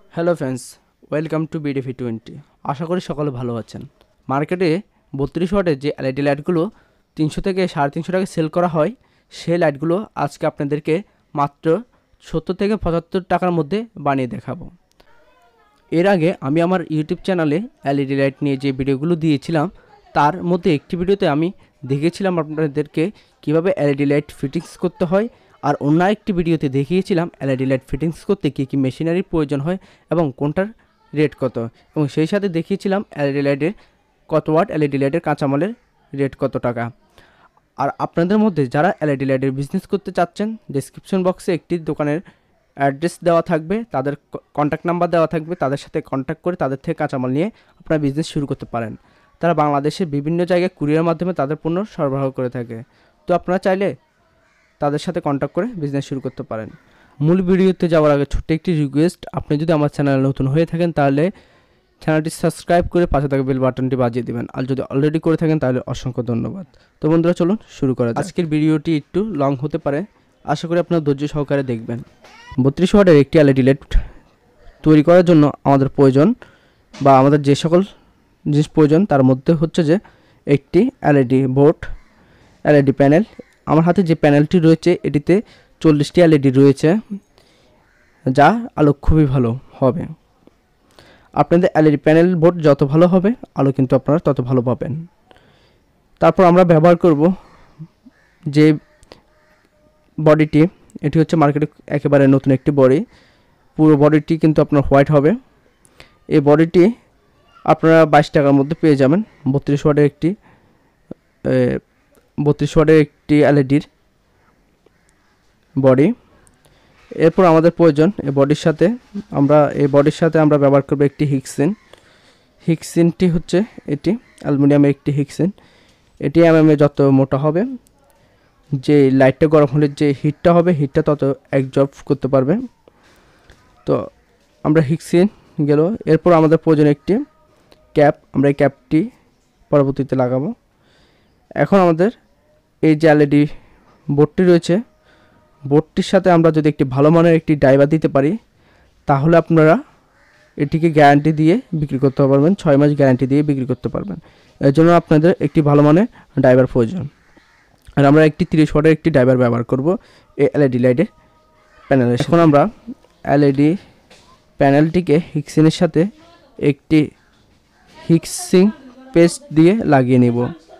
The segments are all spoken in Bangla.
Hello friends, welcome to BDV 20। আশা করি সকলে ভালো আছেন। মার্কেটে 32 ওয়াটের যে এলইডি লাইটগুলো 300 থেকে 350 টাকা সেল করা হয়, সেই লাইটগুলো আজকে আপনাদেরকে মাত্র 70 থেকে 75 টাকার মধ্যে বানিয়ে দেখাবো। এর আগে আমি আমার ইউটিউব চ্যানেলে এলইডি লাইট নিয়ে যে ভিডিওগুলো দিয়েছিলাম, তার মধ্যে একটি ভিডিওতে আমি দেখিয়েছিলাম আপনাদেরকে কিভাবে এলইডি লাইট ফিটিংস করতে হয়, আর অন্য একটি ভিডিওতে দেখিয়েছিলাম এলইডি লাইট ফিটিংস করতে কী কী মেশিনারির প্রয়োজন হয় এবং কোনটার রেট কত, এবং সেই সাথে দেখিয়েছিলাম এলইডি লাইটের কত ওয়াট এলইডি লাইটের কাঁচামালের রেট কত টাকা। আর আপনাদের মধ্যে যারা এলইডি লাইটের বিজনেস করতে চাচ্ছেন, ডেসক্রিপশন বক্সে একটি দোকানের অ্যাড্রেস দেওয়া থাকবে, তাদের কন্ট্যাক্ট নাম্বার দেওয়া থাকবে, তাদের সাথে কন্ট্যাক্ট করে তাদের থেকে কাঁচামাল নিয়ে আপনারা বিজনেস শুরু করতে পারেন। তারা বাংলাদেশের বিভিন্ন জায়গায় কুরিয়ারের মাধ্যমে তাদের পণ্য সরবরাহ করে থাকে। তো আপনারা চাইলে তাদের সাথে কন্ট্যাক্ট করে বিজনেস শুরু করতে পারেন। মূল ভিডিওতে যাওয়ার আগে ছোট্ট একটি রিকোয়েস্ট, আপনি যদি আমার চ্যানেলে নতুন হয়ে থাকেন তাহলে চ্যানেলটি সাবস্ক্রাইব করে পাশে থাকা বেল বাটনটি বাজিয়ে দিবেন, আর যদি অলরেডি করে থাকেন তাহলে অসংখ্য ধন্যবাদ। তো বন্ধুরা, চলুন শুরু করা যাক। আজকের ভিডিওটি একটু লং হতে পারে, আশা করি আপনারা ধৈর্য সহকারে দেখবেন। 32 ওয়াটের একটি এলইডি লাইট তৈরি করার জন্য আমাদের প্রয়োজন বা আমাদের যে সকল জিনিস প্রয়োজন তার মধ্যে হচ্ছে যে একটি এলইডি বোর্ড, এলইডি প্যানেল। আমার হাতে যে প্যানেলটি রয়েছে এটিতে 40টি এলইডি রয়েছে, যা আলো খুবই ভালো হবে। আপনাদের এলইডি প্যানেল বোর্ড যত ভালো হবে, আলো কিন্তু আপনারা তত ভালো পাবেন। তারপর আমরা ব্যবহার করব যে বডিটি, এটি হচ্ছে মার্কেটে একেবারে নতুন একটি বডি। পুরো বডিটি কিন্তু আপনার হোয়াইট হবে। এই বডিটি আপনারা 22 টাকার মধ্যে পেয়ে যাবেন। 32 ওয়াটের একটি এলইডির বডি। এরপর আমাদের প্রয়োজন এই বডির সাথে আমরা ব্যবহার করব একটি হিক্সিনটি হচ্ছে এটি অ্যালুমিনিয়ামের একটি হিক্সিন। এটি এমএমে যত মোটা হবে, যে লাইটটা গরম হলে যে হিটটা হবে, হিটটা তত অ্যাবজর্ব করতে পারবে। তো আমরা হিক্সিন গেল। এরপর আমাদের প্রয়োজন একটি ক্যাপ, আমরা এই ক্যাপটি পরবর্তীতে লাগাবো। এখন আমাদের এই যে এলইডি বোর্ডটি রয়েছে, বোর্ডটির সাথে আমরা যদি একটি ভালো মানের একটি ড্রাইভার দিতে পারি, তাহলে আপনারা এটিকে গ্যারান্টি দিয়ে বিক্রি করতে পারবেন, 6 মাস গ্যারান্টি দিয়ে বিক্রি করতে পারবেন। এর জন্য আপনাদের একটি ভালো মানের ড্রাইভার প্রয়োজন। আর আমরা একটি 30 ওয়াটের একটি ড্রাইভার ব্যবহার করব এই এলইডি লাইটের প্যানেলে। এখন আমরা এলইডি প্যানেলটিকে হিক্সিনের সাথে একটি হিক্সিন পেস্ট দিয়ে লাগিয়ে নেব।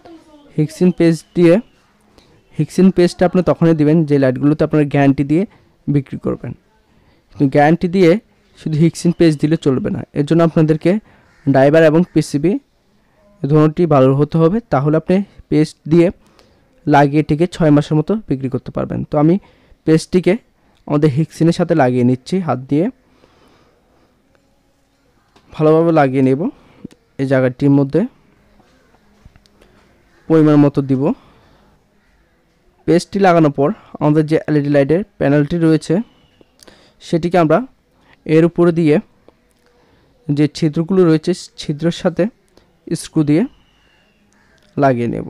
হিক্সিন পেস্টটা আপনি তখনই দিবেন যে লাইটগুলোতে আপনার গ্যারান্টি দিয়ে বিক্রি করবেন। কিন্তু গ্যারান্টি দিয়ে শুধু হিক্সিন পেস্ট দিলে চলবে না, এর জন্য আপনাদেরকে ড্রাইভার এবং পিসিবি দুটোই ভালো হতে হবে, তাহলে আপনি পেস্ট দিয়ে লাগিয়ে এটিকে 6 মাসের মতো বিক্রি করতে পারবেন। তো আমি পেস্টটিকে আমাদের হিক্সিনের সাথে লাগিয়ে নিচ্ছি, হাত দিয়ে ভালোভাবে লাগিয়ে নেব। এই জায়গাটির মধ্যে পরিমাণ মতো দিব। পেস্টটি লাগানোর পর আমাদের যে এলইডি লাইটের প্যানেলটি রয়েছে সেটিকে আমরা এর উপরে দিয়ে যে ছিদ্রগুলো রয়েছে ছিদ্রের সাথে স্ক্রু দিয়ে লাগিয়ে নেব।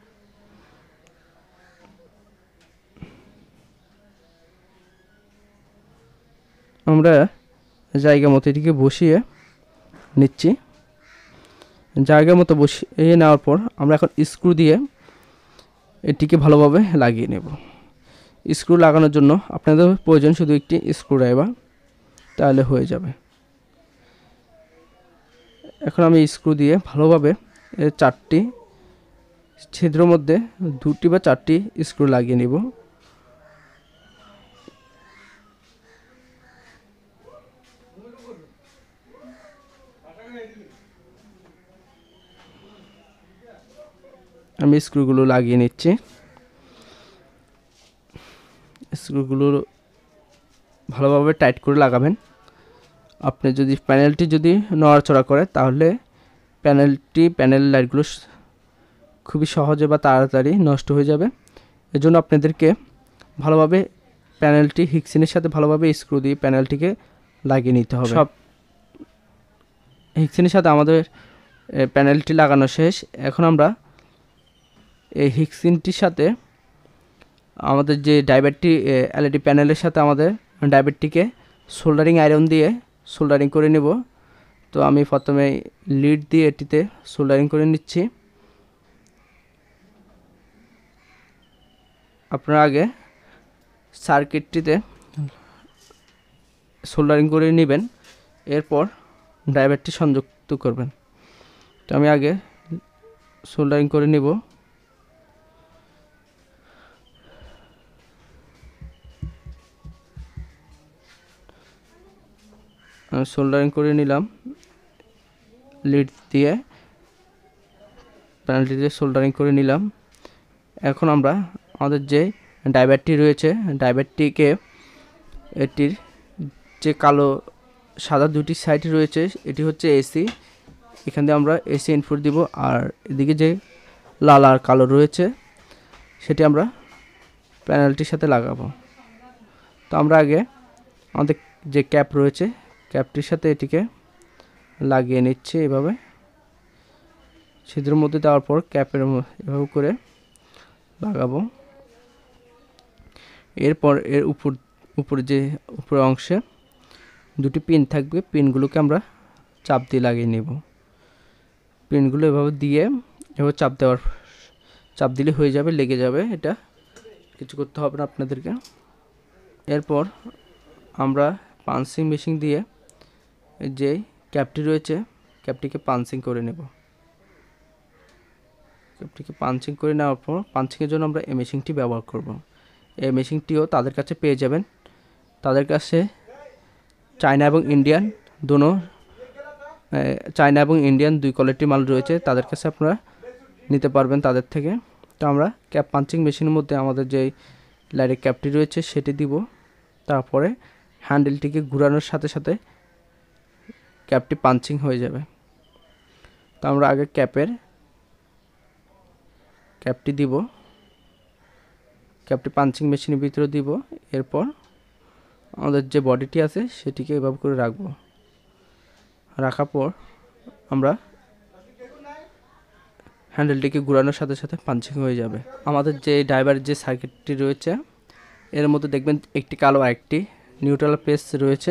আমরা জায়গা মতো এটিকে বসিয়ে নিচ্ছি। জায়গা মতো বসিয়ে নেওয়ার পর আমরা এখন স্ক্রু দিয়ে এটিকে ভালোভাবে লাগিয়ে নেব। স্ক্রু লাগানোর জন্য আপনাদের প্রয়োজন শুধু একটি স্ক্রু ড্রাইভার, তাহলে হয়ে যাবে। এখন আমি স্ক্রু দিয়ে ভালোভাবে এর 4টি ছিদ্রের মধ্যে 2টি বা 4টি স্ক্রু লাগিয়ে নেব। আমি স্ক্রুগুলো লাগিয়ে নিচ্ছি। স্ক্রুগুলো ভালোভাবে টাইট করে লাগাবেন। আপনি যদি প্যানেলটি নড়াচড়া করে, তাহলে প্যানেল লাইটগুলো খুবই সহজে বা তাড়াতাড়ি নষ্ট হয়ে যাবে। এজন্য আপনাদেরকে ভালোভাবে প্যানেলটি হিক্সিনের সাথে ভালোভাবে স্ক্রু দিয়ে প্যানেলটিকে লাগিয়ে নিতে হবে। সব হিক্সিনের সাথে আমাদের প্যানেলটি লাগানো শেষ। এখন আমরা এই হিক্সিনটির সাথে আমাদের যে ড্রাইভারটি এলইডি প্যানেলের সাথে আমাদের ড্রাইভারটিকে সোল্ডারিং আয়রন দিয়ে সোল্ডারিং করে নেব। তো আমি প্রথমে লিড দিয়ে এটিতে সোল্ডারিং করে নিচ্ছি। আপনারা আগে সার্কিটটিতে সোল্ডারিং করে নেবেন, এরপর ড্রাইভারটি সংযুক্ত করবেন। তো আমি আগে সোল্ডারিং করে নেব। সোল্ডারিং করে নিলাম লিড দিয়ে, প্যানেলটি দিয়ে সোল্ডারিং করে নিলাম। এখন আমরা আমাদের যে ড্রাইভারটি রয়েছে, ড্রাইভারটিকে এটির যে কালো সাদা দুটি সাইড রয়েছে, এটি হচ্ছে এসি, এখান দিয়ে আমরা এসি ইনপুট দিব। আর এদিকে যে লাল আর কালো রয়েছে সেটি আমরা প্যানেলটির সাথে লাগাবো। তো আমরা আগে আমাদের যে ক্যাপ রয়েছে, ক্যাপটির সাথে এটিকে লাগিয়ে নিচ্ছি এভাবে, ছিদ্রের মধ্যে দেওয়ার পর ক্যাপের এভাবে করে লাগাবো। এরপর এর উপর যে উপরের অংশে দুটি পিন থাকবে, পিনগুলোকে আমরা চাপ দিয়ে লাগিয়ে নেব। পিনগুলো এভাবে দিয়ে এভাবে চাপ দিলে হয়ে যাবে, লেগে যাবে, এটা কিছু করতে হবে না আপনাদেরকে। এরপর আমরা পাঞ্চিং মেশিন দিয়ে যে ক্যাপটি রয়েছে, ক্যাপটিকে পাঞ্চিং করে নেব। ক্যাপটিকে পাঞ্চিং করে নেওয়ার পর পাঞ্চিংয়ের জন্য আমরা এই মেশিনটি ব্যবহার করব। এই মেশিনটিও তাদের কাছে পেয়ে যাবেন। তাদের কাছে চায়না এবং ইন্ডিয়ান চায়না এবং ইন্ডিয়ান দুই কোয়ালিটির মাল রয়েছে, তাদের কাছে আপনারা নিতে পারবেন তাদের থেকে। তো আমরা ক্যাপ পাঞ্চিং মেশিনের মধ্যে আমাদের যে লাইটের ক্যাপটি রয়েছে সেটি দিব। তারপরে হ্যান্ডেলটিকে ঘোরানোর সাথে সাথে ক্যাপটি পাঞ্চিং হয়ে যাবে। তো আমরা আগে ক্যাপটি দিব, ক্যাপটি পাঞ্চিং মেশিনের ভিতরে দিব। এরপর আমাদের যে বডিটি আছে সেটিকে এভাবে করে রাখবো। রাখার পর আমরা হ্যান্ডেলটিকে ঘোরানোর সাথে সাথে পাঞ্চিং হয়ে যাবে। আমাদের যে ড্রাইভারের যে সার্কিটটি রয়েছে এর মধ্যে দেখবেন একটি কালো আর একটি নিউট্রাল পেজ রয়েছে।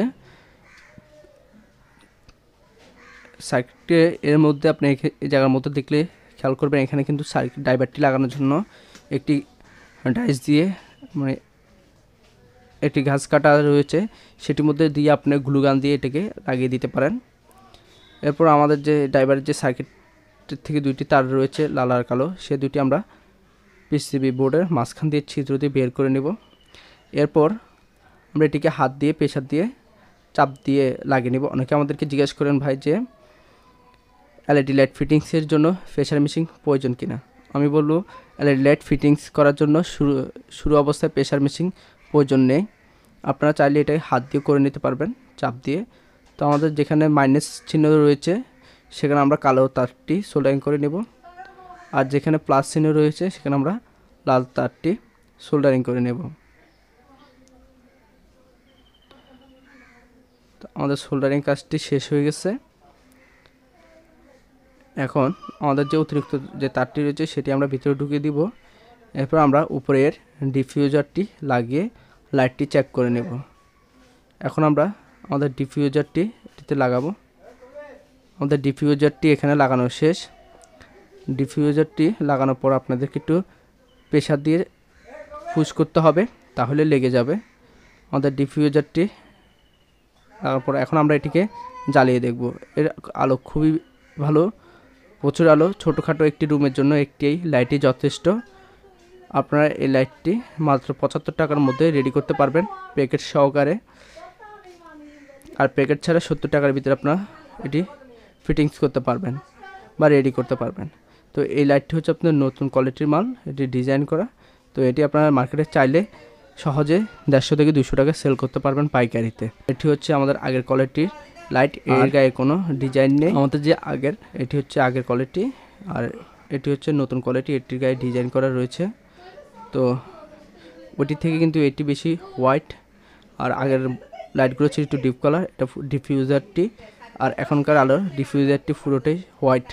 সার্কিটে এর মধ্যে আপনি এই জায়গার মধ্যে দেখলে খেয়াল করবেন, এখানে কিন্তু সার্কিট ড্রাইভারটি লাগানোর জন্য একটি ডাইস দিয়ে মানে একটি ঘাস কাটা রয়েছে, সেটির মধ্যে দিয়ে আপনি গ্লুগান দিয়ে এটাকে লাগিয়ে দিতে পারেন। এরপর আমাদের যে ড্রাইভারের যে সার্কিটের থেকে দুইটি তার রয়েছে লাল আর কালো, সে দুটি আমরা পিসিবি বোর্ডের মাঝখান দিয়ে ছিদ্র দিয়ে বের করে নেব। এরপর আমরা এটিকে হাত দিয়ে প্রেসার দিয়ে চাপ দিয়ে লাগিয়ে নেব। অনেকে আমাদেরকে জিজ্ঞেস করেন ভাই যে এলইডি লাইট ফিটিংসের জন্য প্রেসার মেশিন প্রয়োজন কিনা। আমি বলবো এলইডি লাইট ফিটিংস করার জন্য শুরু অবস্থায় প্রেসার মেশিন প্রয়োজন নেই, আপনারা চাইলে এটাই হাত দিয়ে করে নিতে পারবেন চাপ দিয়ে। তো আমাদের যেখানে মাইনাস চিহ্ন রয়েছে সেখানে আমরা কালো তারটি সোল্ডারিং করে নেব, আর যেখানে প্লাস চিহ্ন রয়েছে সেখানে আমরা লাল তারটি সোল্ডারিং করে নেব। তো আমাদের সোল্ডারিং কাজটি শেষ হয়ে গেছে। এখন আমাদের যে অতিরিক্ত যে তারটি রয়েছে সেটি আমরা ভিতরে ঢুকিয়ে দিব। এরপর আমরা উপরের ডিফিউজারটি লাগিয়ে লাইটটি চেক করে নেব। এখন আমরা আমাদের ডিফিউজারটি এটিতে লাগাবো। আমাদের ডিফিউজারটি এখানে লাগানো শেষ। ডিফিউজারটি লাগানোর পর আপনাদেরকে একটু প্রেসার দিয়ে পুশ করতে হবে, তাহলে লেগে যাবে। আমাদের ডিফিউজারটি লাগানোর পর এখন আমরা এটিকে জ্বালিয়ে দেখব। এর আলো খুবই ভালো, প্রচুর আলো। ছোটোখাটো একটি রুমের জন্য একটি লাইটই যথেষ্ট। আপনারা এই লাইটটি মাত্র 75 টাকার মধ্যে রেডি করতে পারবেন প্যাকেট সহকারে, আর প্যাকেট ছাড়া 70 টাকার ভিতরে আপনারা এটি ফিটিংস করতে পারবেন বা রেডি করতে পারবেন। তো এই লাইটটি হচ্ছে আপনার নতুন কোয়ালিটির মাল, এটি ডিজাইন করা। তো এটি আপনারা মার্কেটে চাইলে সহজে 150 থেকে 200 টাকা সেল করতে পারবেন পাইকারিতে। এটি হচ্ছে আমাদের আগের কোয়ালিটির লাইট, এর গায়ে কোনো ডিজাইন নেই। আমাদের যে এটি হচ্ছে আগের কোয়ালিটি, আর এটি হচ্ছে নতুন কোয়ালিটি, এটির গায়ে ডিজাইন করা রয়েছে। তো ওটি থেকে কিন্তু এটি বেশি হোয়াইট, আর আগের লাইটগুলো ছিল একটু ডিপ কালার। এটা ডিফিউজারটি, আর এখনকার আলোর ডিফিউজারটি পুরোটাই হোয়াইট।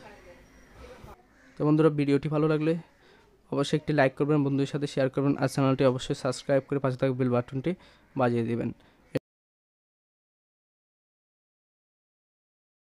তো বন্ধুরা, ভিডিওটি ভালো লাগলে অবশ্যই একটি লাইক করবেন, বন্ধুদের সাথে শেয়ার করবেন, আর চ্যানেলটি অবশ্যই সাবস্ক্রাইব করে পাশে থাকা বেল বাটনটি বাজিয়ে দেবেন।